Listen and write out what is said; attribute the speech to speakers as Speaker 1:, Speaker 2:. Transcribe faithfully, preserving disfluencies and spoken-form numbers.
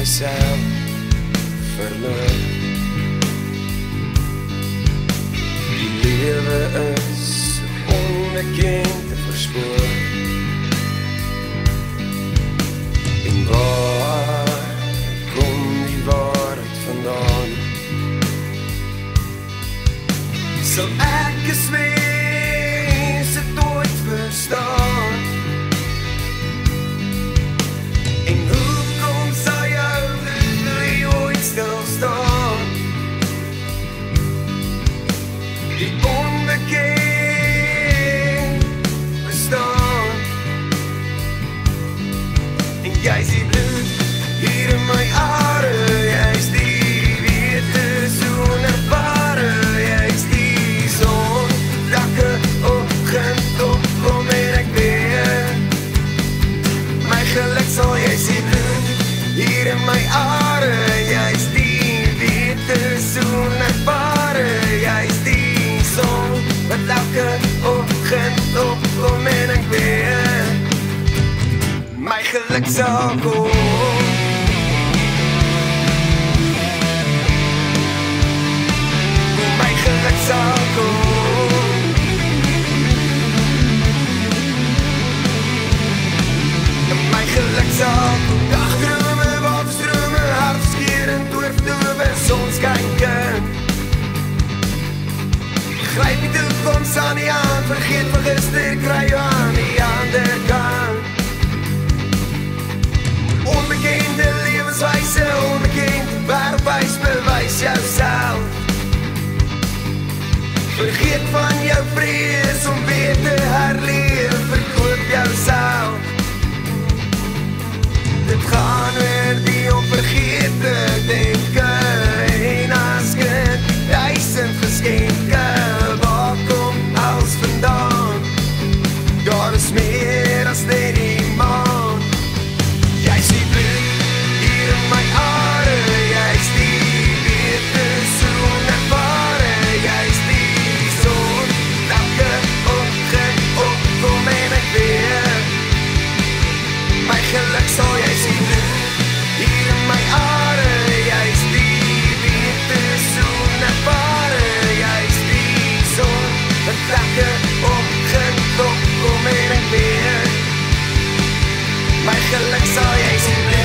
Speaker 1: myself verloor. Die lewe is onbekend te verspoor. En waar kom die waarheid vandaan? Sal ek as mens het ooit verstaan? En hoekom sal jou glorie ooit stilstaan? Die onbekend bestaan. En jy is die bloed hier in my are, jy is die wete sonervare, jy is die zon, dakke, oggend opkom en ek weer. My geluk sal jy is die bloed hier in my are, jy is die wete sonervare, jy is die zon, wat elke oggend opkom en ek weer. My geluk sal kom. My geluk sal kom. My geluk sal kom. Dagdrome, waterstrome, hartverskeurend, oorverdove, sonskynkind. Gryp die toekoms aan die hand, vergeet van gister, kry jou aan die ander kant. Onbekende levenswijze, onbekende waarwijs, bewys jouself. Vergeet van jou vrees om weer te herleef, verkoop jouself. Dit gaan weer die onvergete denke, en as kind die duisend geskenke, waar kom alles vandaan? Daar is meer as net die maan. Jy is die bloed hier in my are, jy is die wete sonervare, jy is die zon, elke oggend opkom en ek weer. My geluk sal jy is die bloed hier in my are, jy is die wete sonervare, jy is die zon, elke oggend opkom en ek weer. My geluk sal jy is die bloed.